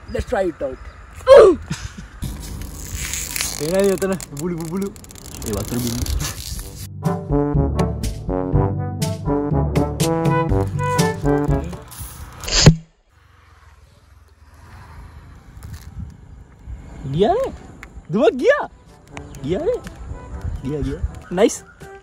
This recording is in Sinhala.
let's try it out. එනයි එතන බුබුලු ඒ වතුර බින්න. ගියා නේ දුවක් ගියා. Nice.